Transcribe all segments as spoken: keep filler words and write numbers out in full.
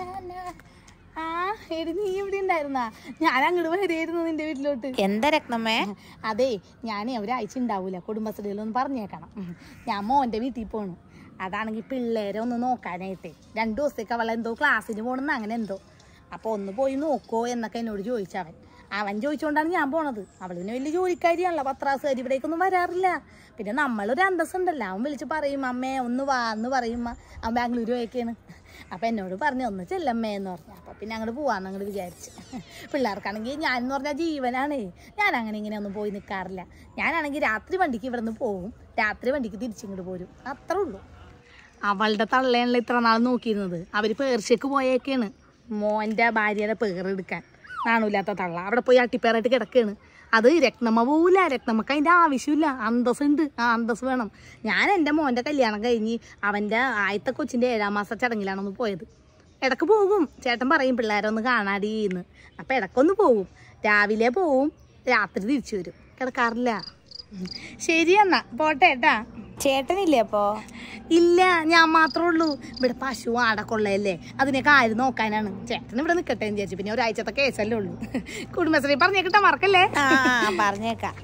ആ എടി നീ ഇവിടെ ഉണ്ടായിരുന്നാ? ഞാൻ അങ്ങോട്ട് വരികയായിരുന്നു നിന്റെ വീട്ടിലോട്ട്. എന്താ രത്നമ്മേ? അതെ ഞാനേ ഒരാഴ്ച ഉണ്ടാവൂല, കുടുംബശ്രീയിലൊന്ന് പറഞ്ഞേക്കണം. ഞാൻ മോൻ്റെ വീട്ടിൽ പോണു. അതാണെങ്കിൽ പിള്ളേരെ ഒന്ന് നോക്കാനായിട്ടേ രണ്ടു ദിവസത്തേക്ക് അവൾ എന്തോ ക്ലാസ്സിന് പോകണമെന്ന് അങ്ങനെ എന്തോ. അപ്പോൾ ഒന്ന് പോയി നോക്കോ എന്നൊക്കെ എന്നോട് ചോദിച്ചവൻ. അവൻ ചോദിച്ചുകൊണ്ടാണ് ഞാൻ പോണത്. അവളിന് വലിയ ജോലിക്കാരിയാണല്ലോ, പത്രാസുകാരി, ഇവിടേക്കൊന്നും വരാറില്ല. പിന്നെ നമ്മളൊരു അന്തസ്സുണ്ടല്ലോ. അവൻ വിളിച്ച് പറയും അമ്മേ ഒന്ന് വാ എന്ന് പറയും. അവൻ ബാംഗ്ലൂർ പോയേക്കാണ്. അപ്പം എന്നോട് പറഞ്ഞു ഒന്ന് ചെല്ലമ്മേ എന്ന് പറഞ്ഞു. അപ്പം പിന്നെ അങ്ങോട്ട് പോവാന്ന് അങ്ങോട്ട് വിചാരിച്ച്. പിള്ളേർക്കാണെങ്കിൽ ഞാൻ എന്ന് പറഞ്ഞാൽ ജീവനാണ്. ഞാൻ അങ്ങനെ ഇങ്ങനെ ഒന്നും പോയി നിൽക്കാറില്ല. ഞാനാണെങ്കിൽ രാത്രി വണ്ടിക്ക് ഇവിടെ നിന്ന് പോവും, രാത്രി വണ്ടിക്ക് തിരിച്ചിങ്ങോട്ട് പോരും, അത്രേ ഉള്ളൂ. അവളുടെ തള്ളയാണല്ലോ ഇത്ര നാൾ നോക്കിയിരുന്നത്. അവർ പേർഷ്യക്ക് പോയേക്കാണ് മോൻ്റെ ഭാര്യയുടെ പേരെടുക്കാൻ. നാണൂല്ലാത്ത തള്ള അവിടെ പോയി അട്ടിപ്പേറായിട്ട് കിടക്കുകയാണ്. അത് രത്നമ്മ പോവില്ല, രത്നമ്മക്ക് അതിൻ്റെ ആവശ്യമില്ല. അന്തസ്സുണ്ട്, ആ അന്തസ് വേണം. ഞാൻ എൻ്റെ മോൻ്റെ കല്യാണം കഴിഞ്ഞ് അവൻ്റെ ആദ്യത്തെ കൊച്ചിൻ്റെ ഏഴാം മാസം ചടങ്ങിലാണൊന്ന് പോയത്. ഇടയ്ക്ക് പോകും, ചേട്ടൻ പറയും പിള്ളേരൊന്ന് കാണാടീന്ന്. അപ്പം ഇടയ്ക്കൊന്ന് പോവും, രാവിലെ പോവും, രാത്രി തിരിച്ചു വരും, കിടക്കാറില്ല. ശരി എന്നാ പോട്ടെ ഏട്ടാ. ചേട്ടനില്ലേ അപ്പോ? ഇല്ല, ഞാൻ മാത്രമേ ഉള്ളൂ. ഇവിടെ പശു ആടക്കൊള്ളയല്ലേ, അതിനൊക്കെ ആര് നോക്കാനാണ്. ചേട്ടൻ ഇവിടെ നിൽക്കട്ടെ എന്ന് വിചാരിച്ചു. പിന്നെ ഒരാഴ്ചത്തെ കേസല്ലേ ഉള്ളൂ. കുടുംബശ്രീ പറഞ്ഞേക്കിട്ടാ, മറക്കല്ലേ. ആ പറഞ്ഞേക്കാം.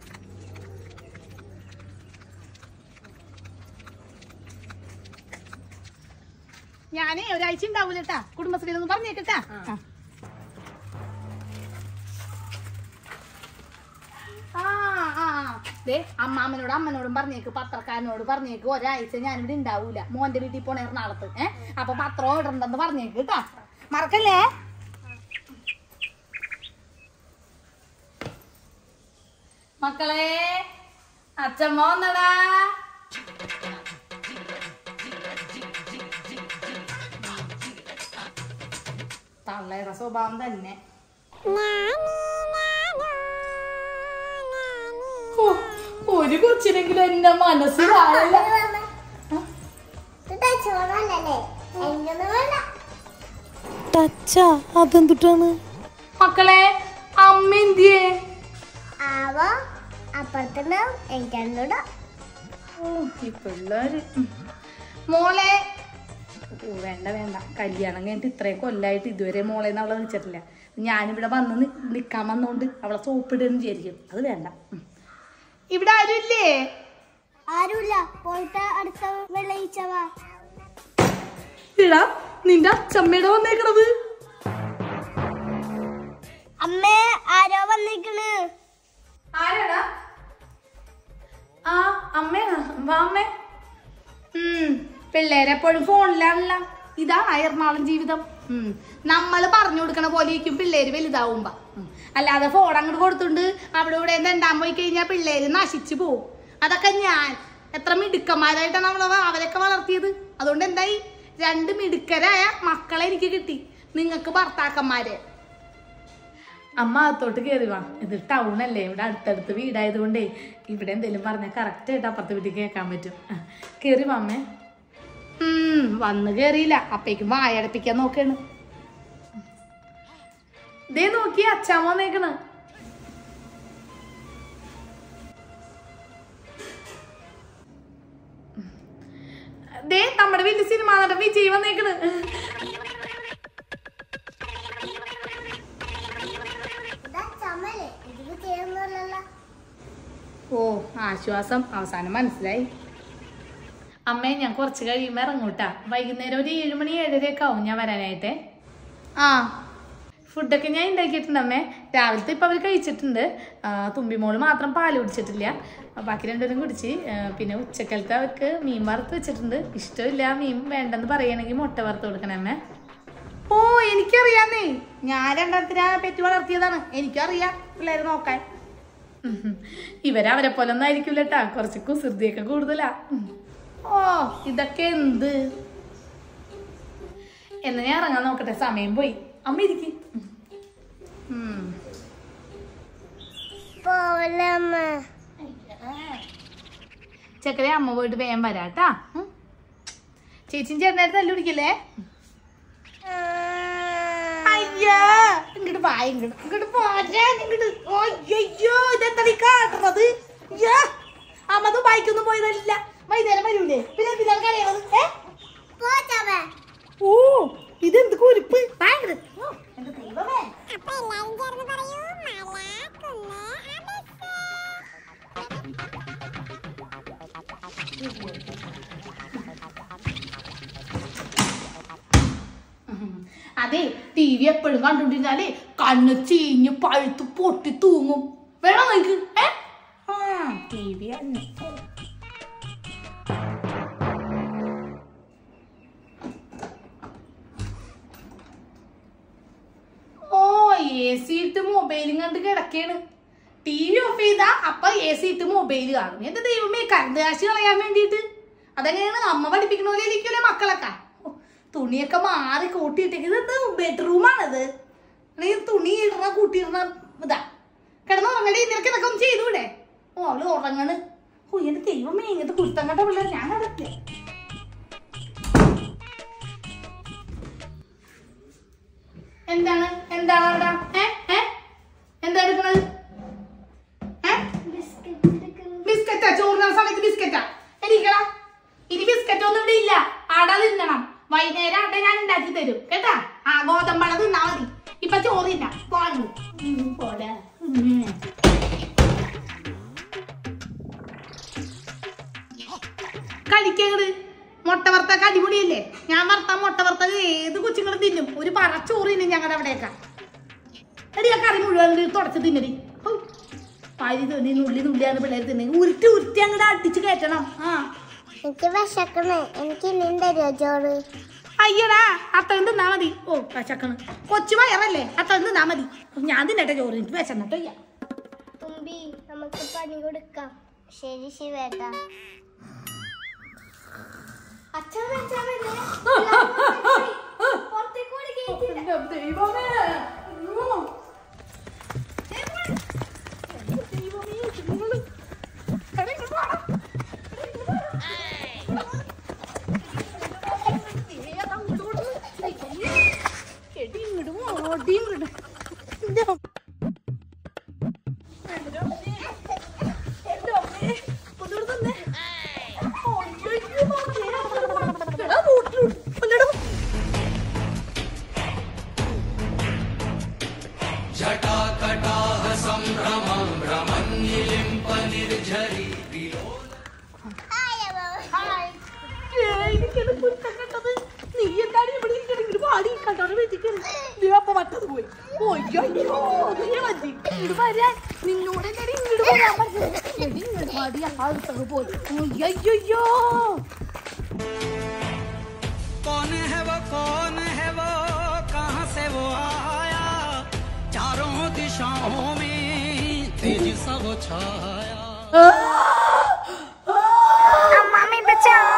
ഞാനേ ഒരാഴ്ച ഉണ്ടാവൂലട്ടാ, കുടുംബശ്രീയിലൊന്ന് പറഞ്ഞേക്കിട്ടാ. അമ്മാമ്മനോട് അമ്മനോടും പറഞ്ഞേക്ക്, പത്രക്കാരനോട് പറഞ്ഞേക്ക് ഒരാഴ്ച ഞാനിവിടെ ഉണ്ടാവൂല, മോന്റെ വീട്ടിൽ പോണ എറണാകുളത്ത്. ഏഹ് അപ്പൊ പത്രം ഇടണ്ടെന്ന് പറഞ്ഞേക്ക് കേട്ടാ, മറക്കല്ലേ. മക്കളെ അച്ഛമ്മ വന്നടാ. തള്ളയുടെ സ്വഭാവം തന്നെ. ഒരു കൊച്ചിനെങ്കിലും എന്റെ മനസ്സിലായല്ല. അതെന്തുട്ടാണ് മക്കളെ? അമ്മ എന്തിയേ? പിള്ളേര് മോളെ വേണ്ട വേണ്ട, കല്യാണം കഴിഞ്ഞിട്ട് ഇത്രയും കൊല്ലായിട്ട് ഇതുവരെ മോളെ അവളെ വിളിച്ചിട്ടില്ല. ഞാനിവിടെ വന്ന് നിക്കാൻ വന്നോണ്ട് അവളെ സോപ്പിടുന്ന് വിചാരിക്കും. അത് വേണ്ട. ഇവിടെ ആരുമില്ലേ? ആരുമില്ല, പോയിട്ട് അടുത്ത വെള്ളിയാഴ്ച വാ. ഇടാ നിന്റെ അച്ഛമ്മയുടെ വന്നേക്കണത്. അമ്മേ ആരോ വന്നേക്കണ്. ആരാടാ? ആ അമ്മയാ, വാ അമ്മേ. ഉം പിള്ളേരെപ്പോഴും ഫോണിലാണല്ല. ഇതാണ് എറണാകുളം ജീവിതം. ഉം നമ്മള് പറഞ്ഞു കൊടുക്കണ പോലെ ഇരിക്കും പിള്ളേര് വലുതാവുമ്പോ. അല്ലാതെ ഫോൺ അങ്ങോട്ട് കൊടുത്തുണ്ട് അവിടെ ഇവിടെ എന്താൻ പോയി കഴിഞ്ഞാൽ പിള്ളേര് നശിച്ചു പോവും. അതൊക്കെ ഞാൻ എത്ര മിടുക്കന്മാരായിട്ടാണ് നമ്മളെ അവരൊക്കെ വളർത്തിയത്. അതുകൊണ്ട് എന്തായി, രണ്ട് മിടുക്കരായ മക്കളെ എനിക്ക് കിട്ടി, നിങ്ങൾക്ക് ഭർത്താക്കന്മാരെ. അമ്മ അകത്തോട്ട് കയറി വാ. ഇത് ടൗൺ അല്ലേ, ഇവിടെ അടുത്തടുത്ത് വീടായത് കൊണ്ടേ ഇവിടെ എന്തെങ്കിലും പറഞ്ഞാൽ കറക്റ്റ് ആയിട്ട് അപ്പുറത്തെ വീട്ടിൽ കേൾക്കാൻ പറ്റും. കയറി വാ അമ്മേ. ഉം വന്ന് കേറിയില്ല, അപ്പേക്കും വായടപ്പിക്കാൻ നോക്കാണ്. ദേ നോക്കി അച്ഛാമ്മ വന്നേക്കണ്. ദേ നമ്മുടെ വീട്ടിൽ സിനിമ നടൻ വിജയ് വന്നേക്കണ്. ഓ ആശ്വാസം, അവസാനം മനസ്സിലായി. അമ്മേ ഞാൻ കുറച്ച് കഴിയുമ്പോൾ ഇറങ്ങൂട്ടാ. വൈകുന്നേരം ഒരു ഏഴ് മണി ഏഴരയൊക്കെ ആവും ഞാൻ വരാനായിട്ടേ. ആ ഫുഡൊക്കെ ഞാൻ ഉണ്ടാക്കിയിട്ടുണ്ട് അമ്മേ. രാവിലത്തെ ഇപ്പം അവർ കഴിച്ചിട്ടുണ്ട്. തുമ്പിമോള് മാത്രം പാല് കുടിച്ചിട്ടില്ല, ബാക്കി രണ്ടുപേരും കുടിച്ച്. പിന്നെ ഉച്ചക്കലത്തെ അവർക്ക് മീൻ വറുത്ത് വെച്ചിട്ടുണ്ട്. ഇഷ്ടമില്ല മീൻ വേണ്ടെന്ന് പറയണമെങ്കിൽ മുട്ട വറുത്ത് കൊടുക്കണേ അമ്മേ. ഓ എനിക്കറിയാന്നേ, ഞാൻ രണ്ടാമത്തിനാ പെറ്റ് വളർത്തിയതാണ്, എനിക്കറിയാം പിള്ളേരെ നോക്കാൻ. ഇവരവരെ പോലെ ഒന്നും ആയിരിക്കില്ല കേട്ടാ, കുറച്ച് കുസൃതിയൊക്കെ കൂടുതലാ. ഓ ഇതൊക്കെ എന്ത്. എന്നാ ഞാൻ ഇറങ്ങാൻ നോക്കട്ടെ, സമയം പോയി. അമ്മ ഇരിക്കും. ചക്കരെ അമ്മ പോയിട്ട് വേഗം വരാട്ടാ. ചേച്ചിയും ചേട്ടനായിട്ട് തല്ലു പിടിക്കല്ലേ. അയ്യോ ഇങ്ങോട്ട് വാ, ഇങ്ങോട്ട് ഇങ്ങോട്ട് പോരാ ഇങ്ങോട്ട്. അയ്യോ ഇതെന്താ നീ കാട്ടുന്നത്? അമ്മ ദുബായിക്കൊന്നും പോയതല്ല, വൈകുന്നേരം വരൂലേ. പിന്നെ എന്തിനാണ് കരയുന്നത്? ഓ ഇതെന്ത് ഒരു അല്ലാതെ ടി വി എപ്പോഴും കണ്ടോണ്ടിരുന്നാലേ കണ്ണ് ചീഞ്ഞ് പഴുത്ത് പൊട്ടി തൂങ്ങും. വേണം നിനക്ക്? ഏ ആ ടി വി ഓ എ സി ഇട്ട് മൊബൈലും കണ്ട് കിടക്കാണ്. ടി വി ഓഫ് ചെയ്താ അപ്പൊ എ സി ഇട്ട് മൊബൈൽ കാണും. എന്റെ ദൈവമേ, കറണ്ട് കാശ് കളയാൻ വേണ്ടിട്ട്. അതെങ്ങനെയാണ് അമ്മ പഠിപ്പിക്കണ പോലെ ഇരിക്കൂലേ മക്കളൊക്കെ. തുണിയൊക്കെ മാറി കൂട്ടിയിട്ടേക്ക്. ഇത് ബെഡ്റൂമാണത്. തുണി ഇടണ കൂട്ടിയിടണ ഇതാ. കിടന്ന് ഉറങ്ങടി. നിനക്ക് ഇതൊക്കെ ഒന്ന് ചെയ്തൂടെ? ഓ അവള് ഉറങ്ങണ്. ഓ എന്റെ ദൈവമേ, ഇങ്ങനത്തെ കുരുത്തം കണ്ട പിള്ളേർ ഞാൻ നടക്കേ. എന്താണ് എന്താണ് അവിടെ? ഏ എന്താ എടുക്കണത്? ബിസ്ക്കറ്റാ? ചോറിന സമയത്ത് ബിസ്ക്കറ്റാ? എനിക്കടാ ഇനി ബിസ്ക്കറ്റ് ഒന്നും ഇവിടെ ഇല്ല. അട തിന്നണം. വൈകുന്നേരം അട ഞാൻ ഉണ്ടാക്കി തരും കേട്ടാ. ആ ഗോതമ്പട തിന്നാ മതി. ഇപ്പൊ ചോറില്ല. പോണു പോലെ കഴിക്കത്. മുട്ട വറുത്തൊക്കെ അടിപൊളിയല്ലേ? ഞാൻ വറുത്ത മുട്ട വറുത്തത് ഏത് കൊച്ചുങ്ങളും തിന്നും. ഒരു പറ ചോറ് തിന്നും ഞങ്ങളുടെ അവിടെയൊക്കെ. എടി ആ കറി മുഴുവൻ തുടച്ച് തിന്നടി. പാരി തോന്നി നുള്ളി നുള്ളിയാണ് പിള്ളേർ തിന്നെ. ഉരുട്ടി ഉരുട്ടി അങ്ങോട്ട് അടിച്ച് കയറ്റണം. ആ എനിക്ക് വിശക്കണേ. എനിക്ക് ഇന്നും തരുമോ ചോറ്? അയ്യടാ, അത്തം തിന്നാ മതി. ഓ വിശക്കണ്. കൊച്ചു വയറല്ലേ, അത്തം തിന്നാ മതി. ഞാൻ തിന്നട്ടെ ചോറ്. എനിക്ക് വിശന്നിട്ടോ. തുമ്പി, നമുക്ക് പണി കൊടുക്കാം. ശരി ശിവേട്ട. कौन है वो कौन है वो कहाँ से वो आया चारों दिशाओं में तेज सा वो छाया मम्मी बचाओ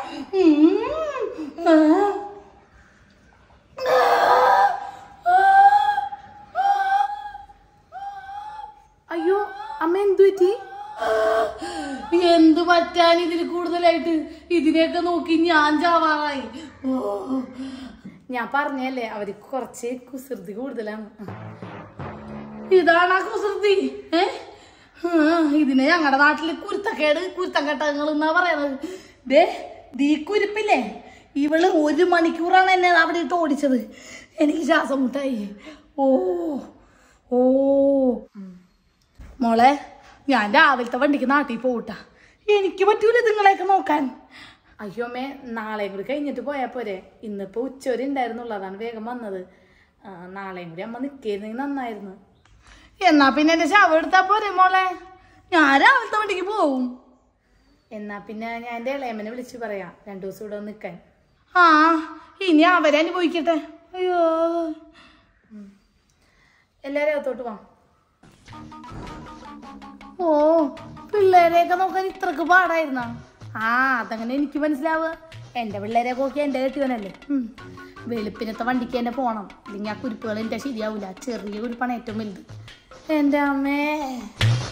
അയ്യോ അമ്മ എന്തു പറ്റി? എന്തു പറ്റാൻ ഇതിൽ കൂടുതലായിട്ട്? ഇതിനെയൊക്കെ നോക്കി ഞാൻ ചാവാറായി. ഓ ഞാൻ പറഞ്ഞല്ലേ അവർക്ക് കുറച്ച് കുസൃതി കൂടുതലാണ്. ഇതാണ് ആ കുസൃതി. ഏ ഇതിനെ ഞങ്ങളുടെ നാട്ടില് കുരുത്തക്കേട് കുരുത്തം കെട്ടങ്ങൾ എന്നാ പറയണത്. ദേ ദീ കുരുപ്പില്ലേ, ഇവള് ഒരു മണിക്കൂറാണ് എന്നെ അവിടെ ഇട്ട് ഓടിച്ചത്. എനിക്ക് ശ്വാസം മുട്ടായി. ഓ ഓ മോളെ, ഞാൻ രാവിലത്തെ വണ്ടിക്ക് നാട്ടിൽ പോട്ടാ. എനിക്ക് പറ്റൂല നിങ്ങളെയൊക്കെ നോക്കാൻ. അയ്യോ അമ്മേ, നാളെയും കൂടി കഴിഞ്ഞിട്ട് പോയാൽ പോരെ? ഇന്നിപ്പോൾ ഉച്ചവരെ ഉണ്ടായിരുന്നുള്ളതാണ് വേഗം വന്നത്. നാളെയും കൂടി അമ്മ നിൽക്കിയിരുന്നെങ്കിൽ നന്നായിരുന്നു. എന്നാ പിന്നെ എൻ്റെ ശവം എടുത്താൽ പോരെ മോളെ? ഞാൻ രാവിലത്തെ വണ്ടിക്ക് പോവും. എന്നാ പിന്നെ ഞാൻ എൻ്റെ ഇളയമ്മനെ വിളിച്ച് പറയാം രണ്ടു ദിവസം ഇവിടെ നിൽക്കാൻ. ആ ഇനി അവരെ അനുഭവിക്കട്ടെ. അയ്യോ എല്ലാവരും അകത്തോട്ട് വാ. ഓ പിള്ളേരെയൊക്കെ നോക്കാൻ ഇത്രക്ക് പാടായിരുന്ന? ആ അതങ്ങനെ എനിക്ക് മനസ്സിലാവുക. എൻ്റെ പിള്ളേരെ നോക്കി എൻ്റെ കെട്ടിയവനല്ലേ. വെളുപ്പിനത്തെ വണ്ടിക്ക് തന്നെ പോകണം, അല്ലെങ്കിൽ ആ കുരുപ്പുകൾ എൻ്റെ ശരിയാവില്ല. ചെറിയ കുരുപ്പാണ് ഏറ്റവും വലുത്. എൻ്റെ അമ്മേ.